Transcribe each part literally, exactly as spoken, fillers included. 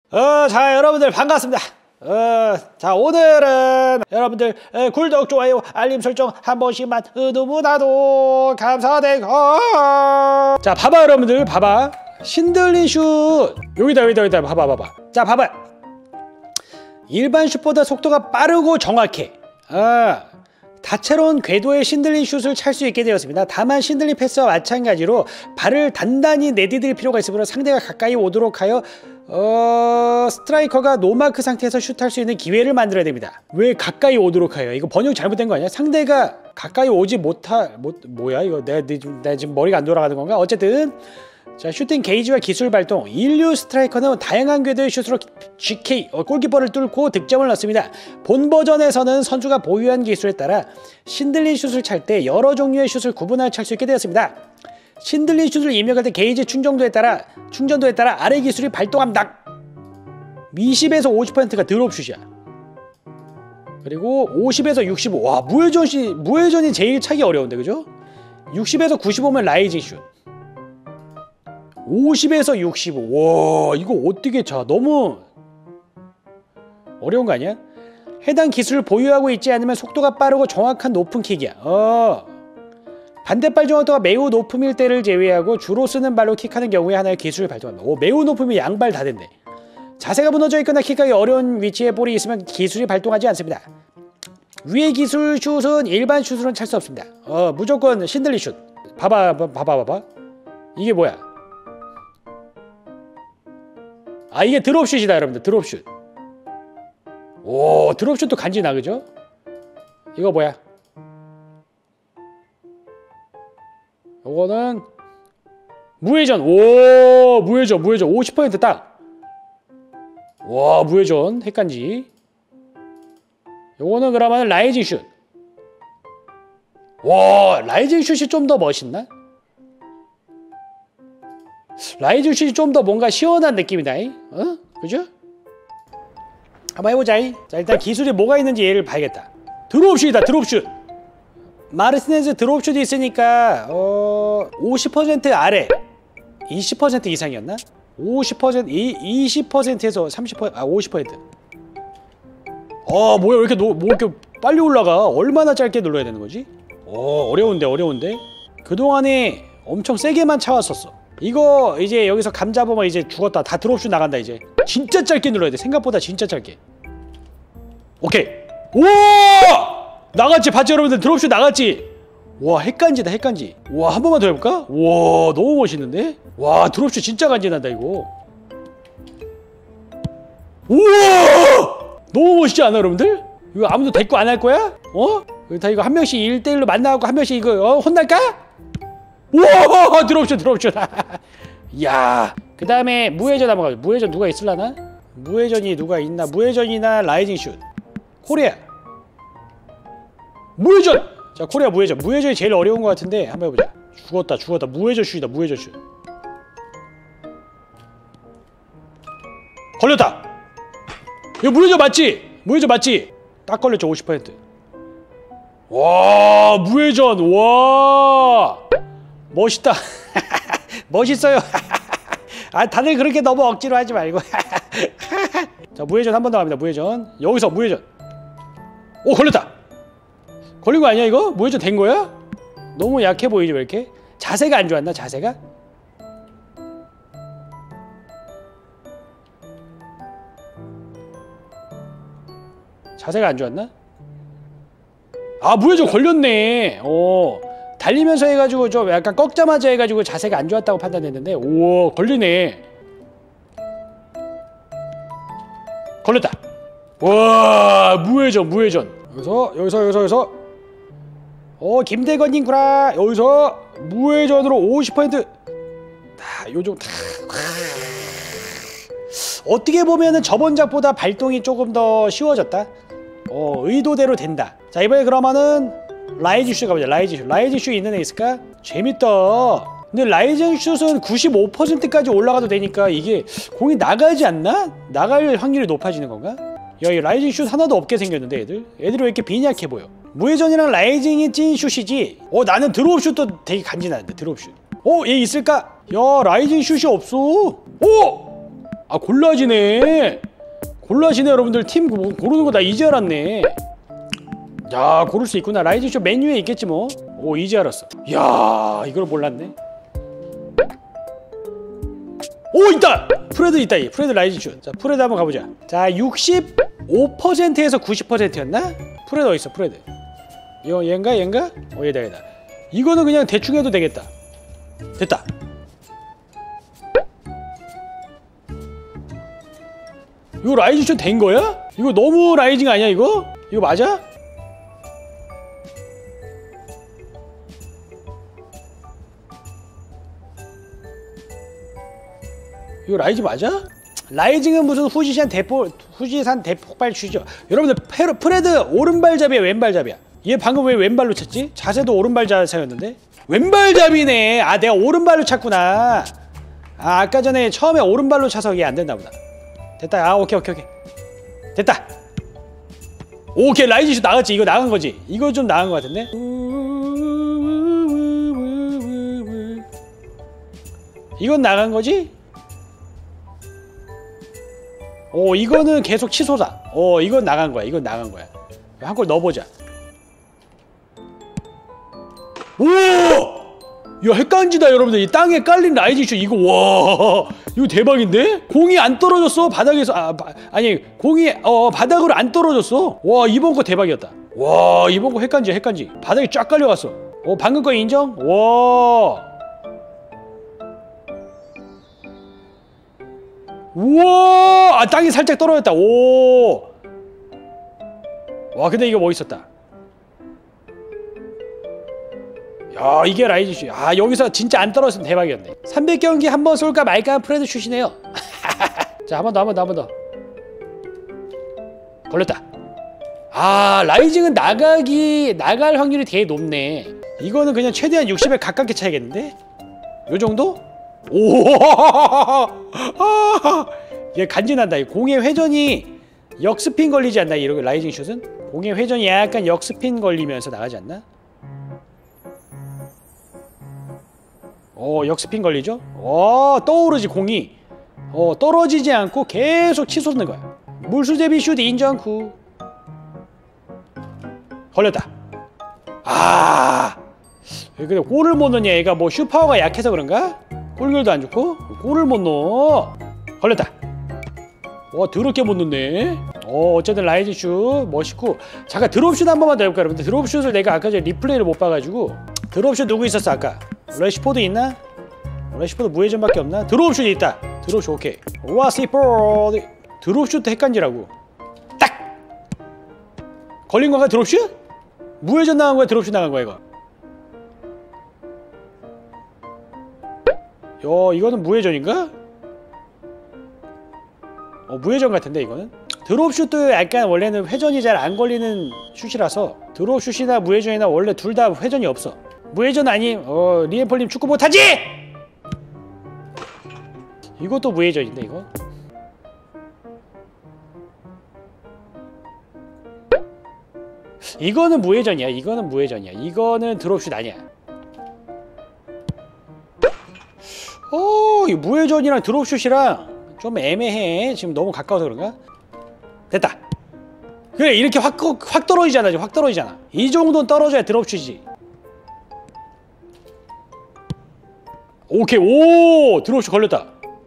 어, 자, 여러분들 반갑습니다. 어, 자, 오늘은 여러분들 에, 구독, 좋아요, 알림 설정 한 번씩만 어, 너무나도 감사드리고. 자, 봐봐 여러분들, 봐봐. 신들린 슛 여기다 여기다 여기다 봐봐 봐봐. 자, 봐봐. 일반 슛보다 속도가 빠르고 정확해. 아, 다채로운 궤도의 신들린 슛을 찰 수 있게 되었습니다. 다만 신들린 패스와 마찬가지로 발을 단단히 내디딜 필요가 있으므로 상대가 가까이 오도록 하여 어... 스트라이커가 노마크 상태에서 슛할 수 있는 기회를 만들어야 됩니다. 왜 가까이 오도록 하여? 이거 번역 잘못된 거 아니야? 상대가 가까이 오지 못할... 뭐, 뭐야 이거? 내가, 내가 지금 머리가 안 돌아가는 건가? 어쨌든 자, 슈팅 게이지와 기술 발동. 인류 스트라이커는 다양한 궤도의 슛으로 지케이 어, 골키퍼를 뚫고 득점을 넣습니다. 본 버전에서는 선수가 보유한 기술에 따라 신들린 슛을 찰 때 여러 종류의 슛을 구분하여 찰 수 있게 되었습니다. 신들린 슛을 입력할 때 게이지 충전도에 따라 충전도에 따라 아래 기술이 발동합니다. 이십에서 오십 퍼센트가 드롭슛이야. 그리고 오십에서 육십오. 와, 무회전이 무회전이 제일 차기 어려운데, 그죠? 육십에서 구십오면 라이징 슛. 오십에서 육십오. 와, 이거 어떻게 차? 너무 어려운 거 아니야? 해당 기술을 보유하고 있지 않으면 속도가 빠르고 정확한 높은 킥이야. 어. 반대발 정확도가 매우 높음일 때를 제외하고 주로 쓰는 발로 킥하는 경우에 하나의 기술을 발동합니다. 오, 매우 높으면 양발 다 됐네. 자세가 무너져 있거나 킥하기 어려운 위치에 볼이 있으면 기술이 발동하지 않습니다. 위의 기술 슛은 일반 슛으로는 찰 수 없습니다. 어, 무조건 신들린 슛. 봐봐, 봐봐, 봐봐. 이게 뭐야? 아, 이게 드롭슛이다, 여러분들. 드롭슛. 오, 드롭슛도 간지나, 그죠? 이거 뭐야? 요거는 무회전. 오, 무회전, 무회전. 오십 퍼센트 딱. 와, 무회전. 핵간지. 요거는 그러면 라이징 슛. 와, 라이징 슛이 좀 더 멋있나? 라이징 슛이 좀 더 뭔가 시원한 느낌이다. 어? 그죠? 한번 해보자. 자, 일단 기술이 뭐가 있는지 얘를 봐야겠다. 드롭슛이다, 드롭슛. 마르티네즈 드롭슛이 있으니까 어... 오십 퍼센트 아래 이십 퍼센트 이상이었나? 오십 퍼센트, 이십 퍼센트에서 삼십 퍼센트, 아 오십 퍼센트. 어, 뭐야, 왜 이렇게, 노, 뭐 이렇게 빨리 올라가? 얼마나 짧게 눌러야 되는 거지? 어, 어려운데, 어려운데? 그동안에 엄청 세게만 차왔었어. 이거 이제 여기서 감 잡으면 이제 죽었다. 다 드롭슛 나간다, 이제. 진짜 짧게 눌러야 돼. 생각보다 진짜 짧게. 오케이. 우와! 나갔지? 봤지 여러분들? 드롭슛 나갔지? 와, 핵간지다, 핵간지. 와, 한 번만 더 해볼까? 와, 너무 멋있는데? 와, 드롭슛 진짜 간지난다 이거. 우와! 너무 멋있지 않아 여러분들? 이거 아무도 대꾸 안 할 거야? 어? 다 이거 한 명씩 일 대 일로 만나고 한 명씩 이거 어? 혼날까? 우와! 드롭슛, 드롭슛. 이야. 그 다음에 무회전 한번 가자. 무회전 누가 있을라나? 무회전이 누가 있나? 무회전이나 라이징 슛. 코리아. 무회전! 자, 코리아 무회전. 무회전이 제일 어려운 것 같은데 한번 해보자. 죽었다, 죽었다. 무회전 슛이다, 무회전 슛. 걸렸다! 이거 무회전 맞지? 무회전 맞지? 딱 걸렸죠, 오십 퍼센트. 와, 무회전. 와, 멋있다. 멋있어요. 아, 다들 그렇게 너무 억지로 하지 말고. 자, 무회전 한 번 더 갑니다. 무회전. 여기서 무회전. 오, 걸렸다. 걸린 거 아니야 이거? 무회전 된 거야? 너무 약해 보이지 왜 이렇게? 자세가 안 좋았나? 자세가? 자세가 안 좋았나? 아, 무회전 걸렸네. 어, 달리면서 해가지고 좀 약간 꺾자마자 해가지고 자세가 안 좋았다고 판단했는데, 오, 걸리네. 걸렸다. 와, 무회전, 무회전. 여기서 여기서 여기서 여기서 어, 김대건님 구라. 여기서 무회전으로 오십 퍼센트. 다 요정. 다. 어떻게 보면은 저번작보다 발동이 조금 더 쉬워졌다. 어, 의도대로 된다. 자, 이번에 그러면은 라이징 슛 가보자. 라이징 슛. 라이징 슛 있는 애 있을까? 재밌다. 근데 라이징 슛은 구십오 퍼센트까지 올라가도 되니까 이게 공이 나가지 않나? 나갈 확률이 높아지는 건가? 야, 이 라이징 슛 하나도 없게 생겼는데 애들? 애들이 왜 이렇게 빈약해 보여? 무회전이랑 라이징이 찐 슛이지? 어, 나는 드롭 슛도 되게 간지나는데, 드롭 슛. 어, 얘 있을까? 야, 라이징 슛이 없어. 오! 아 골라지네. 골라지네 여러분들. 팀 고르는 거 나 이제 알았네. 야 고를 수 있구나. 라이징쇼 메뉴에 있겠지 뭐. 오 이제 알았어. 야 이걸 몰랐네. 오 있다! 프레드 있다. 이 프레드 라이징쇼. 자 프레드 한번 가보자. 자 육십오 퍼센트에서 구십 퍼센트였나? 프레드 어딨어 프레드. 이거 얘인가 얘인가? 어 얘다 얘다. 이거는 그냥 대충 해도 되겠다. 됐다. 이거 라이징쇼 된 거야? 이거 너무 라이징 아니야 이거? 이거 맞아? 이거 라이징 맞아? 라이징은 무슨 후지산 대폭 후지산 대폭발주죠. 여러분들 페르, 프레드 오른발잡이야 왼발잡이야? 얘 방금 왜 왼발로 찼지? 자세도 오른발 자세였는데? 왼발잡이네. 아 내가 오른발로 찼구나. 아 아까 전에 처음에 오른발로 차서 이게 안 됐나 보다. 됐다. 아 오케이 오케이 오케이 됐다. 오케이 라이징쇼 나갔지. 이거 나간 거지. 이거 좀 나간 거 같은데? 이건 나간 거지? 오 이거는 계속 취소다. 오 이건 나간 거야. 이건 나간 거야. 한 골 넣어보자. 오! 야 핵간지다 여러분들. 이 땅에 깔린 라이징쇼 이거 와 이거 대박인데? 공이 안 떨어졌어 바닥에서. 아 바, 아니 공이 어 바닥으로 안 떨어졌어. 와 이번 거 대박이었다. 와 이번 거 핵간지 핵간지. 바닥에 쫙 깔려갔어. 어 방금 거 인정? 와 우와! 아 땅이 살짝 떨어졌다. 오! 와 근데 이거 멋있었다. 야 이게 라이징쇼. 아 여기서 진짜 안 떨어졌으면 대박이었네. 삼백 경기 한 번 쏠까 말까 한 프레드 슛이네요. 자 한 번 더 한 번 더 한 번 더. 걸렸다. 아 라이징은 나가기 나갈 확률이 되게 높네. 이거는 그냥 최대한 육십에 가깝게 차야겠는데? 요 정도? 오! 얘 간지난다. 공의 회전이 역스핀 걸리지 않나? 이런 라이징 슛은? 공의 회전이 약간 역스핀 걸리면서 나가지 않나? 어 역스핀 걸리죠? 어 떠오르지 공이. 어 떨어지지 않고 계속 치솟는 거야. 물수제비 슛 인정. 구 걸렸다. 아 근데 골을 못 넣냐? 얘가 뭐 슛파워가 약해서 그런가? 골결도 안 좋고 골을 못 넣어. 걸렸다. 와 더럽게 못 넣네. 어 어쨌든 라이징 슛 멋있고. 잠깐 드롭슛 한 번만 더 해볼까 여러분들. 드롭슛을 내가 아까 전에 리플레이를 못 봐가지고. 드롭슛 누구 있었어 아까? 레시포드 있나? 레시포드 무회전밖에 없나? 드롭슛 있다. 드롭슛 오케이. 와시포드 드롭슛 핵간지라고. 딱! 걸린 건가 드롭슛? 무회전 나간 거야 드롭슛 나간 거야 이거? 요 이거는 무회전인가? 어 무회전 같은데 이거는? 드롭슛도 약간 원래는 회전이 잘 안 걸리는 슛이라서 드롭슛이나 무회전이나 원래 둘 다 회전이 없어. 무회전 아님? 어 리엠폴님 축구 못하지? 이것도 무회전인데 이거? 이거는 무회전이야. 이거는 무회전이야. 이거는 드롭슛 아니야. 어, 이 무회전이랑 드롭슛이랑 좀 애매해. 지금 너무 가까워서 그런가? 됐다. 그래 이렇게 확, 확 떨어지잖아. 확 떨어지잖아. 이 정도는 떨어져야 드롭슛이지. 오케이. 오 드롭슛 걸렸다.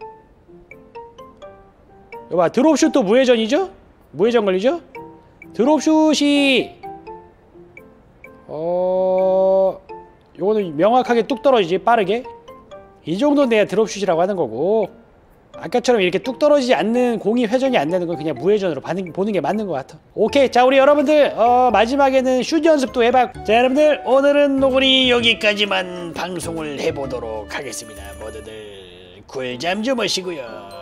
여봐 드롭슛도 무회전이죠? 무회전 걸리죠? 드롭슛이 어... 요거는 명확하게 뚝 떨어지지 빠르게. 이 정도는 내가 드롭슛이라고 하는 거고, 아까처럼 이렇게 뚝 떨어지지 않는 공이 회전이 안 되는 건 그냥 무회전으로 보는 게 맞는 것 같아. 오케이 자 우리 여러분들 어, 마지막에는 슛 연습도 해봤고, 자 여러분들 오늘은 노구리 여기까지만 방송을 해보도록 하겠습니다. 모두들 꿀잠 주무시고요.